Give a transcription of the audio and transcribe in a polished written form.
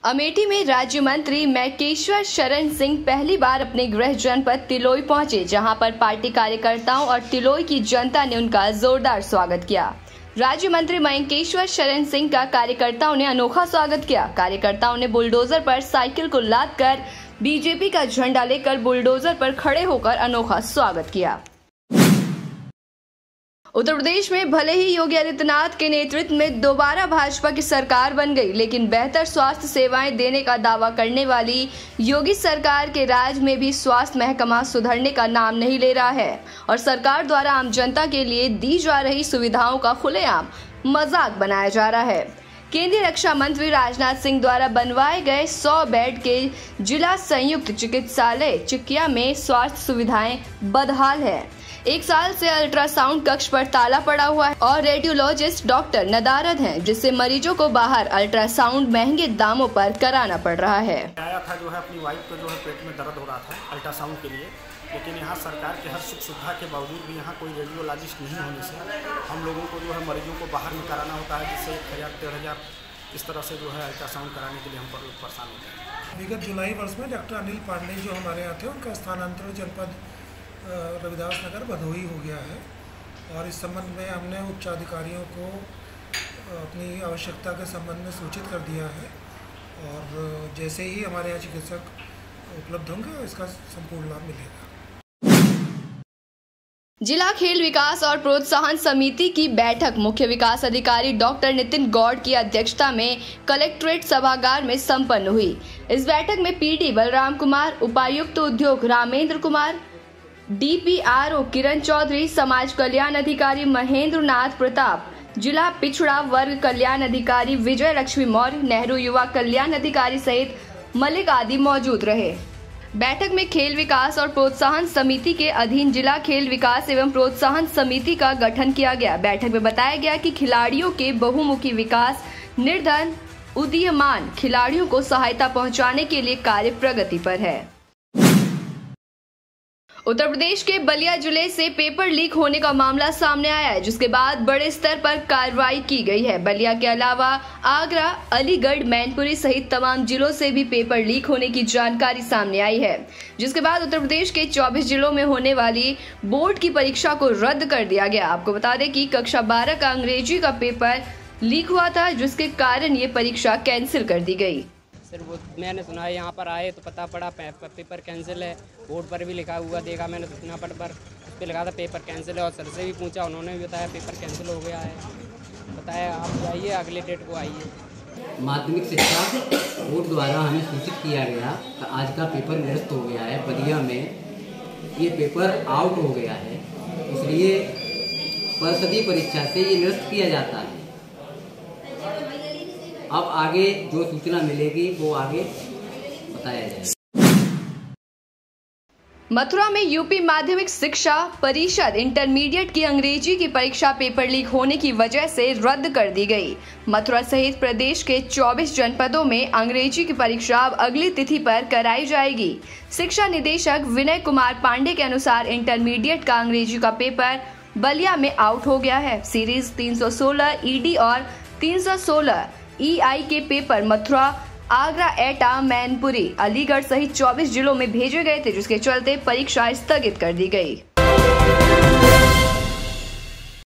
अमेठी में राज्य मंत्री मैकेश्वर शरण सिंह पहली बार अपने गृह जनपद तिलोई पहुंचे, जहां पर पार्टी कार्यकर्ताओं और तिलोई की जनता ने उनका जोरदार स्वागत किया। राज्य मंत्री मैकेश्वर शरण सिंह का कार्यकर्ताओं ने अनोखा स्वागत किया। कार्यकर्ताओं ने बुलडोजर पर साइकिल को लाद कर बीजेपी का झंडा लेकर बुलडोजर पर खड़े होकर अनोखा स्वागत किया। उत्तर प्रदेश में भले ही योगी आदित्यनाथ के नेतृत्व में दोबारा भाजपा की सरकार बन गई, लेकिन बेहतर स्वास्थ्य सेवाएं देने का दावा करने वाली योगी सरकार के राज में भी स्वास्थ्य महकमा सुधरने का नाम नहीं ले रहा है और सरकार द्वारा आम जनता के लिए दी जा रही सुविधाओं का खुलेआम मजाक बनाया जा रहा है। केंद्रीय रक्षा मंत्री राजनाथ सिंह द्वारा बनवाए गए 100 बेड के जिला संयुक्त चिकित्सालय चिकिया में स्वास्थ्य सुविधाएं बदहाल है। 1 साल से अल्ट्रासाउंड कक्ष पर ताला पड़ा हुआ है और रेडियोलॉजिस्ट डॉक्टर नदारद हैं, जिससे मरीजों को बाहर अल्ट्रासाउंड महंगे दामों पर कराना पड़ रहा है। आया था अपनी वाइफ को पेट में दर्द हो रहा था अल्ट्रासाउंड के लिए, लेकिन यहाँ सरकार के हर सुख सुविधा के बावजूद भी यहाँ कोई रेडियोलॉजिस्ट नहीं होने से हम लोगों को मरीजों को बाहर में कराना होता है, जिससे 1000-1500 इस तरह से अल्ट्रासाउंड कराने के लिए हम परेशान होते हैं। विगत जुलाई वर्ष में डॉक्टर अनिल पांडे जो हमारे यहाँ थे, उनका स्थानांतरण जनपद रविदास नगर भदोही हो गया है और इस संबंध में हमने उच्चाधिकारियों को अपनी आवश्यकता के संबंध में सूचित कर दिया है और जैसे ही हमारे यहाँ चिकित्सक उपलब्ध होंगे इसका संपूर्ण लाभ मिलेगा। जिला खेल विकास और प्रोत्साहन समिति की बैठक मुख्य विकास अधिकारी डॉक्टर नितिन गौड़ की अध्यक्षता में कलेक्ट्रेट सभागार में संपन्न हुई। इस बैठक में पीडी बलराम कुमार, उपायुक्त उद्योग रामेंद्र कुमार, डीपीआरओ किरण चौधरी, समाज कल्याण अधिकारी महेंद्र नाथ प्रताप, जिला पिछड़ा वर्ग कल्याण अधिकारी विजय लक्ष्मी मौर्य, नेहरू युवा कल्याण अधिकारी सहित मलिक आदि मौजूद रहे। बैठक में खेल विकास और प्रोत्साहन समिति के अधीन जिला खेल विकास एवं प्रोत्साहन समिति का गठन किया गया। बैठक में बताया गया कि खिलाड़ियों के बहुमुखी विकास, निर्धन उदीयमान खिलाड़ियों को सहायता पहुंचाने के लिए कार्य प्रगति पर है। उत्तर प्रदेश के बलिया जिले से पेपर लीक होने का मामला सामने आया है, जिसके बाद बड़े स्तर पर कार्रवाई की गई है। बलिया के अलावा आगरा, अलीगढ़, मैनपुरी सहित तमाम जिलों से भी पेपर लीक होने की जानकारी सामने आई है, जिसके बाद उत्तर प्रदेश के 24 जिलों में होने वाली बोर्ड की परीक्षा को रद्द कर दिया गया। आपको बता दें कि कक्षा 12 का अंग्रेजी का पेपर लीक हुआ था, जिसके कारण ये परीक्षा कैंसिल कर दी गई। सर वो मैंने सुना है, यहाँ पर आए तो पता पड़ा पेपर कैंसिल है। बोर्ड पर भी लिखा हुआ देखा मैंने सूचना पट पर, उस पर लिखा था पेपर कैंसिल है और सर से भी पूछा, उन्होंने भी बताया पेपर कैंसिल हो गया है। बताया आप जाइए अगले डेट को आइए। माध्यमिक शिक्षा बोर्ड द्वारा हमें सूचित किया गया कि आज का पेपर निरस्त हो गया है। बलिया में ये पेपर आउट हो गया है, इसलिए परिषदीय परीक्षा से ये निरस्त किया जाता है। अब आगे जो सूचना मिलेगी वो आगे बताया जाएगा। मथुरा में यूपी माध्यमिक शिक्षा परिषद इंटरमीडिएट की अंग्रेजी की परीक्षा पेपर लीक होने की वजह से रद्द कर दी गई। मथुरा सहित प्रदेश के 24 जनपदों में अंग्रेजी की परीक्षा अब अगली तिथि पर कराई जाएगी। शिक्षा निदेशक विनय कुमार पांडे के अनुसार इंटरमीडिएट का अंग्रेजी का पेपर बलिया में आउट हो गया है। सीरीज 316 ईडी और 316 ईआई के पेपर मथुरा, आगरा, एटा, मैनपुरी, अलीगढ़ सहित 24 जिलों में भेजे गए थे, जिसके चलते परीक्षा स्थगित कर दी गई।